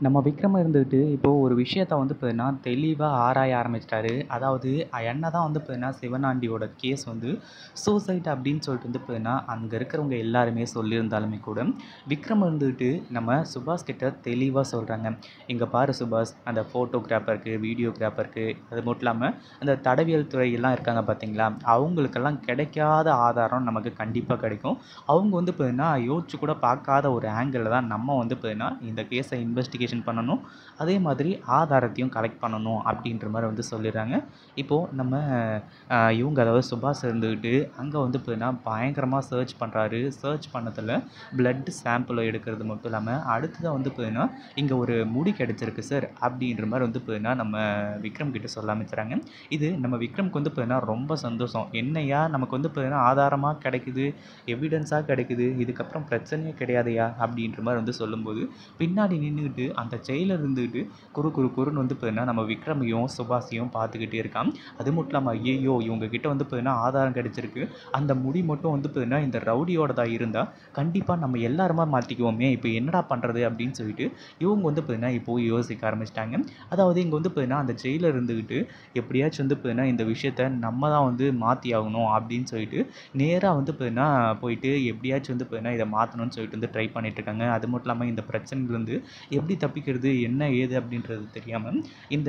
நம்ம விக்ரம் இருந்துக்கிட்டு இப்போது ஒரு விஷயத்த வந்து பார்த்தீங்கன்னா தெளிவாக ஆராய ஆரம்பிச்சிட்டாரு. அதாவது என்னதான் வந்து பார்த்தீங்கன்னா சிவனாண்டியோட கேஸ் வந்து சூசைட் அப்படின்னு சொல்லிட்டு வந்து பார்த்தீங்கன்னா அங்கே இருக்கிறவங்க எல்லாருமே சொல்லியிருந்தாலுமே கூட விக்ரம் இருந்துக்கிட்டு நம்ம சுபாஷ் கிட்ட தெளிவாக சொல்கிறாங்க. இங்கே பாரு சுபாஷ், அந்த ஃபோட்டோகிராஃபருக்கு வீடியோகிராஃபருக்கு அது மட்டும் இல்லாமல் அந்த தடவியல் துறையெல்லாம் இருக்காங்க பார்த்தீங்களா, அவங்களுக்கெல்லாம் கிடைக்காத ஆதாரம் நமக்கு கண்டிப்பாக கிடைக்கும். அவங்க வந்து பார்த்தீங்கன்னா யோசிச்சு கூட பார்க்காத ஒரு ஆங்கிளில் தான் நம்ம வந்து பார்த்தீங்கன்னா இந்த கேஸை இன்வெஸ்டிகேஷன் பண்ணணும், அதே மாதிரி ஆதாரத்தையும் கலெக்ட் பண்ணணும் அப்படின்ற மாதிரி வந்து சொல்லிடுறாங்க. இப்போது நம்ம இவங்க அதாவது சுபாஷ் இருந்துக்கிட்டு அங்கே வந்து பார்த்தீங்கன்னா பயங்கரமாக சர்ச் பண்ணுறாரு. சர்ச் பண்ணதில் பிளட் சாம்பிளை எடுக்கிறது மட்டும் இல்லாமல் அடுத்ததாக வந்து பார்த்தீங்கன்னா இங்கே ஒரு முடி கிடச்சிருக்கு சார் அப்படின்ற மாதிரி வந்து பார்த்தீங்கன்னா நம்ம விக்ரம் கிட்ட சொல்ல ஆரம்பிச்சுறாங்க. இது நம்ம விக்ரம்க்கு வந்து பார்த்தீங்கன்னா ரொம்ப சந்தோஷம். என்னையா நமக்கு வந்து பார்த்தீங்கன்னா ஆதாரமாக கிடைக்குது, எவிடன்ஸாக கிடைக்குது, இதுக்கப்புறம் பிரச்சனையே கிடையாதுயா அப்படின்ற மாதிரி வந்து சொல்லும்போது பின்னாடி நின்றுக்கிட்டு அந்த ஜெயிலர் இருந்துக்கிட்டு குறுன்னு வந்து பார்த்தீங்கன்னா நம்ம விக்ரமையும் சுபாஷையும் பார்த்துக்கிட்டே இருக்கான். அது மட்டும் இல்லாமல் ஐயோ இவங்க கிட்ட வந்து பார்த்தீங்கன்னா ஆதாரம் கிடைச்சிருக்கு, அந்த முடி மட்டும் வந்து பார்த்தீங்கன்னா இந்த ரவுடியோடதா இருந்தால் கண்டிப்பாக நம்ம எல்லாருமா மாற்றிக்குவோமே, இப்போ என்னடா பண்ணுறது அப்படின்னு சொல்லிட்டு இவங்க வந்து பார்த்தீங்கன்னா இப்போது யோசிக்க ஆரம்பிச்சிட்டாங்க. அதாவது இங்கே வந்து பார்த்தீங்கன்னா அந்த ஜெயிலர் இருந்துக்கிட்டு எப்படியாச்சும் வந்து பார்த்தீங்கன்னா இந்த விஷயத்த நம்ம தான் வந்து மாற்றி ஆகணும் அப்படின்னு சொல்லிட்டு நேராக வந்து பார்த்தீங்கன்னா போயிட்டு எப்படியாச்சும் வந்து பார்த்தீங்கன்னா இதை மாற்றணும்னு சொல்லிட்டு வந்து ட்ரை பண்ணிகிட்ருக்காங்க. அது மட்டும் இல்லாமல் இந்த பிரச்சனைலேருந்து எப்படி தப்பிக்கிறது என்ன ஏது அப்படின்றது தெரியாமல் இந்த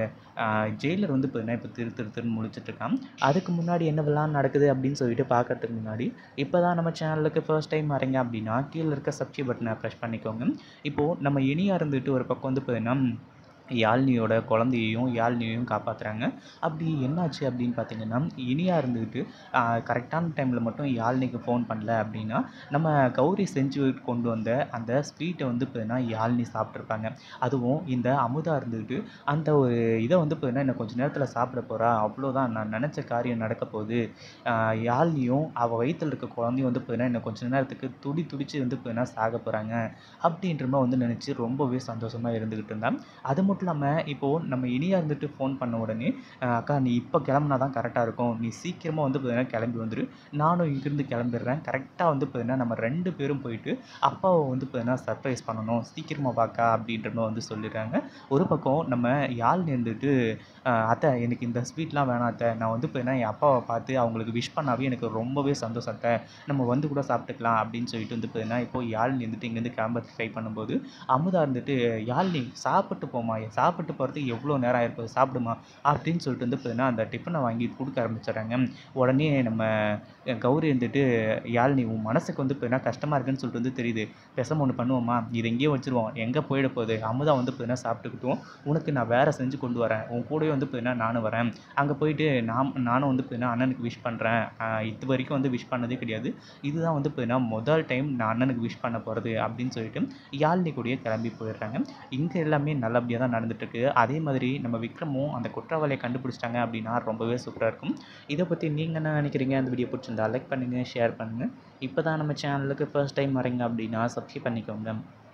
ஜெயிலர் வந்து பார்த்தீங்கன்னா இப்போ திருன்னு முழிச்சிட்ருக்கான். அதுக்கு முன்னாடி என்னவெல்லாம் நடக்குது அப்படின்னு சொல்லிட்டு பார்க்கறதுக்கு முன்னாடி இப்போ தான் நம்ம சேனலுக்கு ஃபர்ஸ்ட் டைம் வரீங்க அப்படின்னா கீழே இருக்க சப்ஸ்கிரைப் பட்டனை ப்ரெஸ் பண்ணிக்கோங்க. இப்போது நம்ம இனியா இருந்துட்டு ஒரு பக்கம் வந்து பார்த்தீங்கன்னா யாழ்னியோட குழந்தையையும் யாழ்னியையும் காப்பாற்றுறாங்க. அப்படி என்னாச்சு அப்படின்னு பார்த்தீங்கன்னா இனியா இருந்துக்கிட்டு கரெக்டான டைமில் மட்டும் யாழ்னிக்கு ஃபோன் பண்ணல அப்படின்னா நம்ம கௌரி செஞ்சு கொண்டு வந்த அந்த ஸ்வீட்டை வந்து பார்த்தீங்கன்னா யாழ்னி சாப்பிட்ருப்பாங்க. அதுவும் இந்த அமுதா இருந்துக்கிட்டு அந்த ஒரு இதை வந்து பார்த்தீங்கன்னா இன்னும் கொஞ்சம் நேரத்தில் சாப்பிட போகிறா, அவ்வளோதான் நான் நினச்ச காரியம் நடக்க போகுது, யாழ்னியும் அவள் வயிற்றில் இருக்க குழந்தையும் வந்து பார்த்தீங்கன்னா இன்னும் கொஞ்சம் நேரத்துக்கு துடிச்சு வந்து பார்த்தீங்கன்னா சாக போகிறாங்க அப்படின்ற மாதிரி வந்து நினச்சி ரொம்பவே சந்தோஷமாக இருந்துக்கிட்டு இருந்தான். அது மட்டும் இல்லாமல் இப்போது நம்ம இனியா இருந்துட்டு ஃபோன் பண்ண உடனே அக்கா நீ இப்போ கிளம்புனா தான் கரெக்டாக இருக்கும், நீ சீக்கிரமாக வந்து பார்த்தீங்கன்னா கிளம்பி வந்துடு, நானும் இங்கேருந்து கிளம்பிடுறேன், கரெக்டாக வந்து பார்த்தீங்கன்னா நம்ம 2 பேரும் போயிட்டு அப்பாவை வந்து பார்த்தீங்கன்னா சர்ப்ரைஸ் பண்ணணும், சீக்கிரமாக வாக்கா அப்படின்ற மாதிரி வந்து சொல்லிடுறாங்க. ஒரு பக்கம் நம்ம யாழ்னி இருந்துட்டு அத்தை எனக்கு இந்த ஸ்வீட்லாம் வேணாம் அத்தை, நான் வந்து பார்த்தீங்கன்னா என் அப்பாவை பார்த்து அவங்களுக்கு விஷ் பண்ணாவே எனக்கு ரொம்பவே சந்தோஷம் அத்தை, நம்ம வந்து கூட சாப்பிட்டுக்கலாம் அப்படின்னு சொல்லிட்டு வந்து பார்த்தீங்கன்னா இப்போது யாழ்னி இருந்துட்டு இங்கேருந்து கிளம்ப ட்ரை பண்ணும்போது அமுதா இருந்துட்டு யாழ்னி சாப்பிட்டு போமா, சாப்பிட்டு போகிறதுக்கு எவ்வளோ நேரம் ஆயிருப்போது சாப்பிடுமா அப்படின்னு சொல்லிட்டு வந்து பார்த்தீங்கன்னா அந்த டிஃபனை வாங்கி கொடுக்க ஆரம்பிச்சிடுறாங்க. உடனே நம்ம கௌரி இருந்துட்டு யாழ்னி உன் மனசுக்கு வந்து பார்த்தீங்கன்னா கஷ்டமாக இருக்குன்னு சொல்லிட்டு வந்து தெரியுது, பேசாமல் ஒன்று பண்ணுவோமா, இது எங்கேயோ வச்சுருவோம், எங்கே போயிட போகுது, அமுதா வந்து பார்த்தீங்கன்னா சாப்பிட்டுக்கிட்டோம், உனக்கு நான் வேறு செஞ்சு கொண்டு வரேன், உன் கூடவே வந்து பார்த்தீங்கன்னா நானும் வரேன், அங்கே போயிட்டு நானும் வந்து பார்த்தீங்கன்னா அண்ணனுக்கு விஷ் பண்ணுறேன், இது வரைக்கும் வந்து விஷ் பண்ணதே கிடையாது, இதுதான் வந்து பார்த்தீங்கன்னா முதல் டைம் நான் அண்ணனுக்கு விஷ் பண்ண போகிறது அப்படின்னு சொல்லிட்டு யாழ்னி கூடயே கிளம்பி போயிடுறாங்க. இங்கே எல்லாமே நல்லபடியாக தான் நடந்துட்டுருக்கு. அதே மாதிரி நம்ம விக்ரமும் அந்த குற்றவாளியை கண்டுபிடிச்சிட்டாங்க அப்படின்னா ரொம்பவே சூப்பராக இருக்கும். இதை பற்றி நீங்கள் என்ன நினைக்கிறீங்க? அந்த வீடியோ பிடிச்சிருந்தா லைக் பண்ணுங்கள், ஷேர் பண்ணுங்கள். இப்போ தான் நம்ம சேனலுக்கு ஃபர்ஸ்ட் டைம் வரீங்க அப்படின்னா சப்ஸ்கிரைப் பண்ணிக்கோங்க.